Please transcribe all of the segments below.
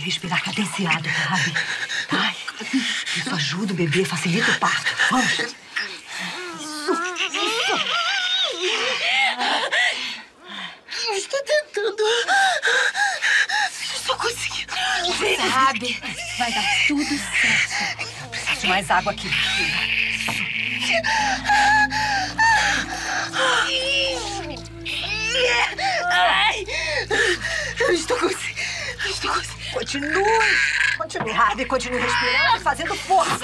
respirar cadenciado, sabe? Ai, isso ajuda o bebê, facilita o parto. Vamos. Isso. Eu estou tentando. Estou conseguindo. Sabe, vai dar tudo certo. Eu preciso de mais água aqui. Ai! Eu estou conseguindo. Continue, Harvey. Continue respirando e fazendo força.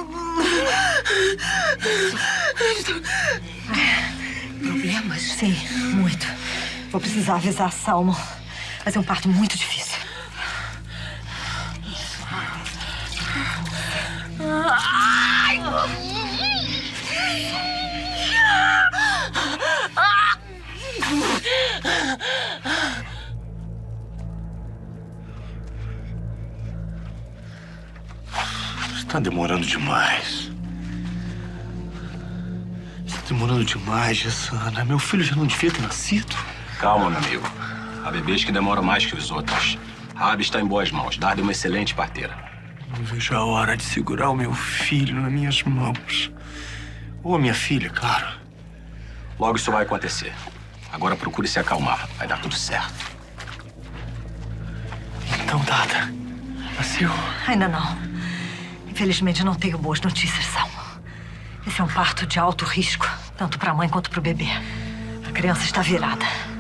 Problemas? Sim, muito. Vou precisar avisar a Salmon. Vai ser um parto muito difícil. Ai! Está demorando demais. Está demorando demais, Gessana. Meu filho já não devia ter nascido. Calma, meu amigo. Há bebês que demoram mais que os outros. A Abby está em boas mãos. Darda é uma excelente parteira. Não vejo a hora de segurar o meu filho nas minhas mãos. Ou a minha filha, claro. Logo isso vai acontecer. Agora procure se acalmar. Vai dar tudo certo. Então, Dada, nasceu? Ainda não. Infelizmente, não tenho boas notícias, Salmon. Esse é um parto de alto risco, tanto para a mãe quanto para o bebê. A criança está virada.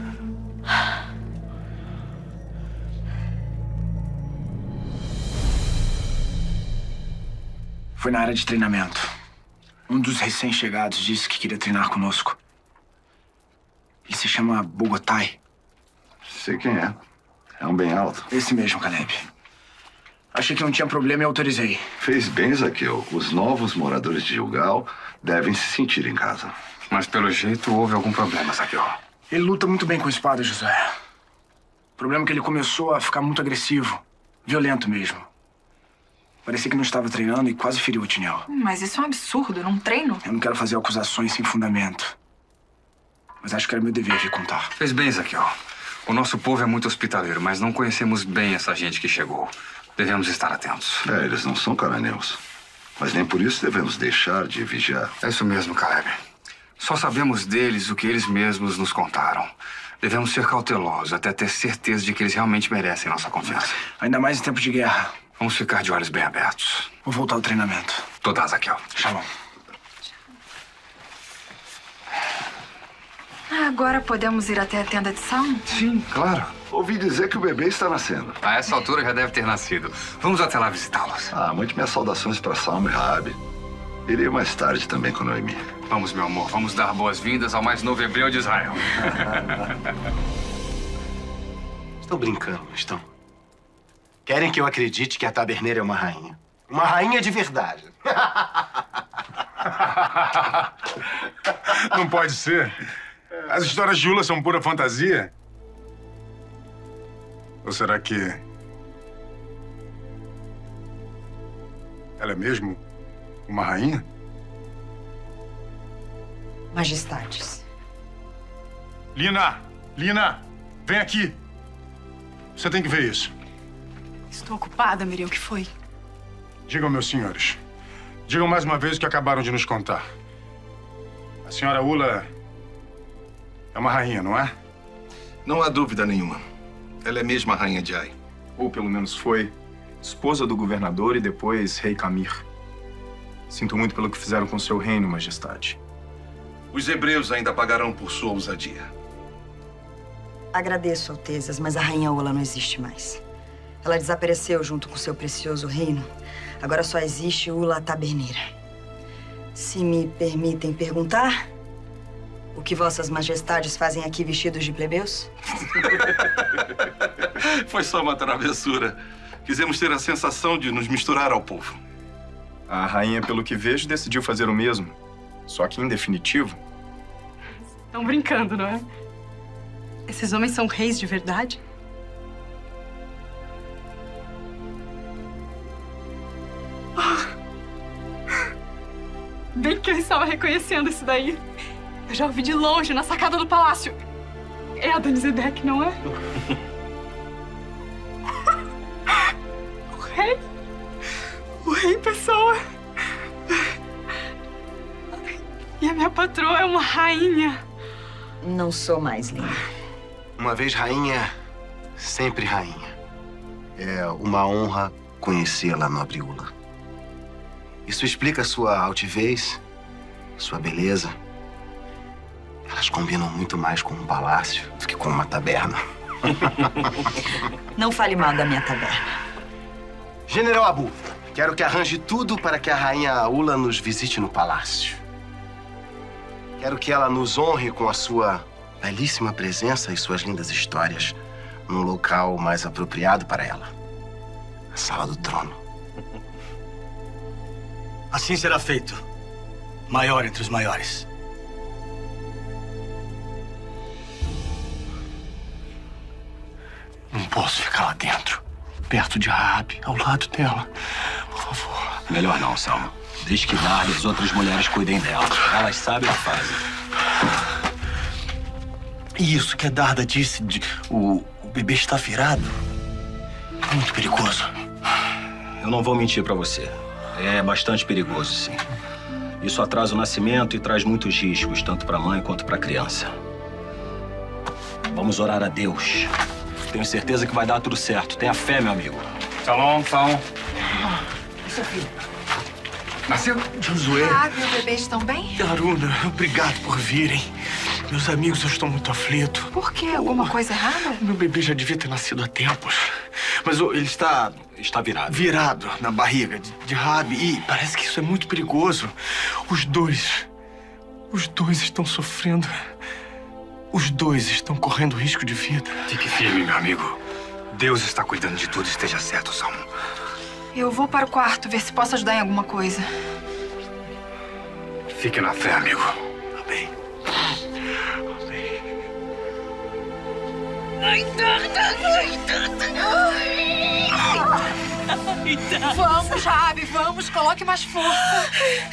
Foi na área de treinamento. Um dos recém-chegados disse que queria treinar conosco. Ele se chama Bogotai. Sei quem é. É um bem alto. Esse mesmo, Caleb. Achei que não tinha problema e autorizei. Fez bem, Zaqueu. Os novos moradores de Gilgal devem se sentir em casa. Mas, pelo jeito, houve algum problema, Zaqueu. Ele luta muito bem com a espada, José. O problema é que ele começou a ficar muito agressivo. Violento mesmo. Parecia que não estava treinando e quase feriu o Tinel. Mas isso é um absurdo, não treino. Eu não quero fazer acusações sem fundamento. Mas acho que era meu dever vir contar. Fez bem, Zaqueu. O nosso povo é muito hospitaleiro, mas não conhecemos bem essa gente que chegou. Devemos estar atentos. Eles não são cananeus. Mas nem por isso devemos deixar de vigiar. É isso mesmo, Caleb. Só sabemos deles o que eles mesmos nos contaram. Devemos ser cautelosos até ter certeza de que eles realmente merecem nossa confiança. Ainda mais em tempo de guerra. Vamos ficar de olhos bem abertos. Vou voltar ao treinamento. Toda, Zaqueu. Shalom. Agora podemos ir até a tenda de Salmon? Sim, claro. Ouvi dizer que o bebê está nascendo. A essa altura já deve ter nascido. Vamos até lá visitá-los. Mande minhas saudações para Salmo e Raabe. Irei mais tarde também com Noemi. Vamos, meu amor. Vamos dar boas-vindas ao mais novo hebreu de Israel. Estão brincando, não estão? Querem que eu acredite que a taberneira é uma rainha. Uma rainha de verdade. Não pode ser. As histórias de Ula são pura fantasia. Ou será que... ela é mesmo uma rainha? Majestades. Lina! Lina! Vem aqui! Você tem que ver isso. Estou ocupada, Miriam. O que foi? Digam, meus senhores. Digam mais uma vez o que acabaram de nos contar. A senhora Ula é uma rainha, não é? Não há dúvida nenhuma. Ela é mesmo a rainha de Ai. Ou pelo menos foi. Esposa do governador e depois rei Camir. Sinto muito pelo que fizeram com seu reino, majestade. Os hebreus ainda pagarão por sua ousadia. Agradeço, altezas, mas a rainha Ula não existe mais. Ela desapareceu junto com seu precioso reino. Agora só existe Ula Taberneira. Se me permitem perguntar, o que vossas majestades fazem aqui vestidos de plebeus? Foi só uma travessura. Quisemos ter a sensação de nos misturar ao povo. A rainha, pelo que vejo, decidiu fazer o mesmo. Só que, em definitivo... Estão brincando, não é? Esses homens são reis de verdade? Bem que eu estava reconhecendo isso daí. Eu já ouvi de longe, na sacada do palácio. É Adonisedec, não é? pessoa. E a minha patroa é uma rainha. Não sou mais, linda. Uma vez rainha, sempre rainha. É uma honra conhecê-la, nobre Ula. Isso explica sua altivez, sua beleza. Elas combinam muito mais com um palácio do que com uma taberna. Não fale mal da minha taberna. General Abu, quero que arranje tudo para que a rainha Ula nos visite no palácio. Quero que ela nos honre com a sua belíssima presença e suas lindas histórias num local mais apropriado para ela. A Sala do Trono. Assim será feito. Maior entre os maiores. Não posso ficar lá dentro, perto de Rabi, ao lado dela. Por favor. Melhor não, Salma. Deixe que Darda e as outras mulheres cuidem dela. Elas sabem o que fazem. E isso que a Darda disse de o bebê está virado? É muito perigoso. Eu não vou mentir pra você. É bastante perigoso, sim. Isso atrasa o nascimento e traz muitos riscos, tanto pra mãe quanto pra criança. Vamos orar a Deus. Tenho certeza que vai dar tudo certo. Tenha fé, meu amigo. Shalom, Shalom. Seu filho. Nasceu? Josué. Rabi e o bebê estão bem? Aruna, obrigado por virem. Meus amigos, eu estou muito aflito. Por quê? Alguma coisa errada? Meu bebê já devia ter nascido há tempos. Mas ele está... Está virado. Virado na barriga de Rabi. E parece que isso é muito perigoso. Os dois estão sofrendo. Os dois estão correndo risco de vida. Fique firme, meu amigo. Deus está cuidando de tudo. Esteja certo, Salmo. Eu vou para o quarto ver se posso ajudar em alguma coisa. Fique na fé, amigo. Amém. Ai, Vamos, Rabi, vamos. Coloque mais força.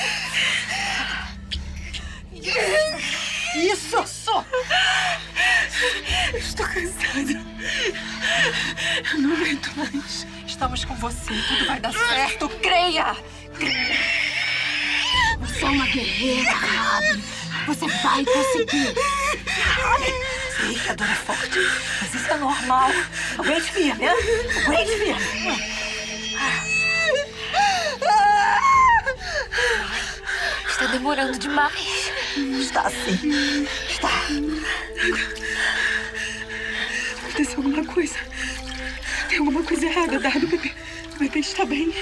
Isso! Eu estou cansada. Eu não aguento mais. Estamos com você. Tudo vai dar certo. Creia! Você é uma guerreira, Rabi. Você vai conseguir. Sei que a dor é forte, mas isso é normal. Aguente firme, né? Aguente firme. Está demorando demais. Está sim. Está. Aconteceu alguma coisa. Tem alguma coisa errada, Dardo. O bebê está bem.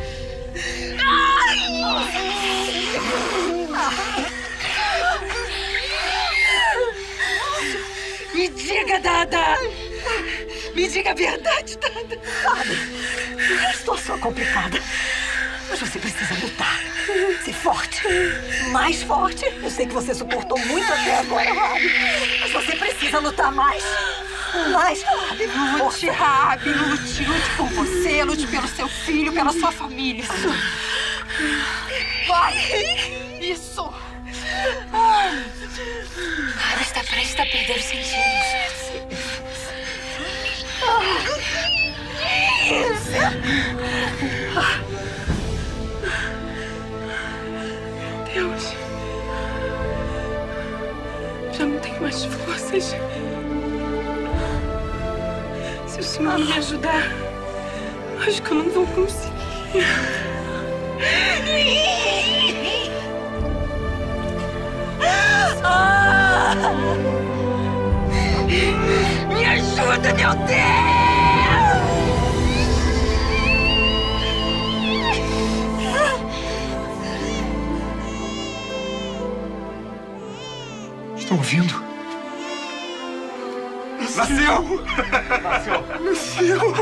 Me diga, Dada! Me diga a verdade, Dada! Sabe, é uma situação complicada. Mas você precisa lutar. Ser forte. Mais forte. Eu sei que você suportou muito até agora, Rabi. Mas você precisa lutar mais. Mais, Rabi. Lute, Rabi. Lute por você. Lute pelo seu filho, pela sua família. Vai! Isso! Ela está prestes a perder os sentidos. Deus. Já não tenho mais forças. Se o Senhor não me ajudar, acho que eu não vou conseguir. Me ajuda, meu Deus! Estão ouvindo? Nasceu! Nasceu!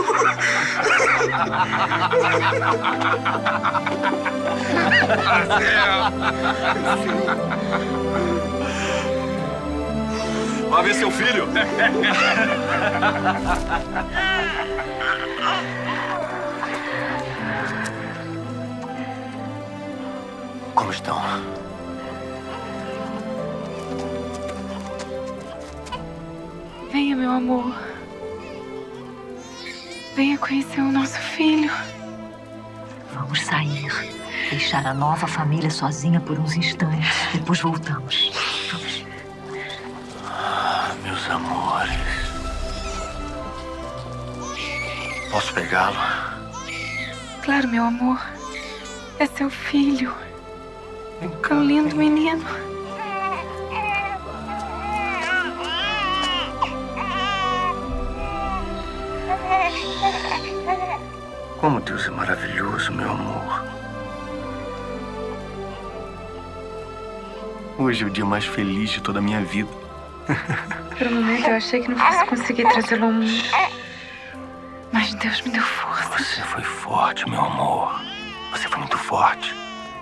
Vai ver seu filho. Como estão? Venha, meu amor. Venha conhecer o nosso filho. Vamos sair. Deixar a nova família sozinha por uns instantes. Depois voltamos. Vamos. Ah, meus amores. Posso pegá-lo? Claro, meu amor. É seu filho. É um lindo menino. Como Deus é maravilhoso, meu amor. Hoje é o dia mais feliz de toda a minha vida. Por um momento eu achei que não fosse conseguir trazê-lo ao mundo. Mas Deus me deu força. Você foi forte, meu amor. Você foi muito forte.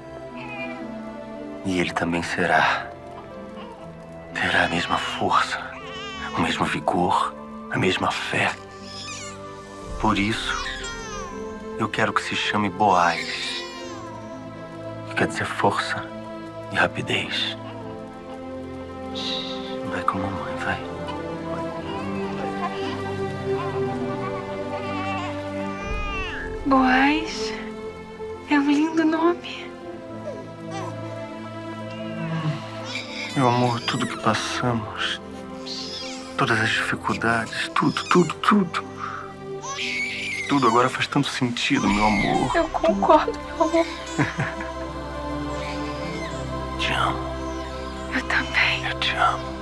E ele também será. Terá a mesma força, o mesmo vigor, a mesma fé. Por isso, eu quero que se chame Boaz, que quer dizer força e rapidez. Vai com a mamãe, vai. Boaz é um lindo nome. Meu amor, tudo que passamos, todas as dificuldades, tudo. Tudo agora faz tanto sentido, meu amor. Eu concordo, meu amor. Te amo. Eu também. Eu te amo.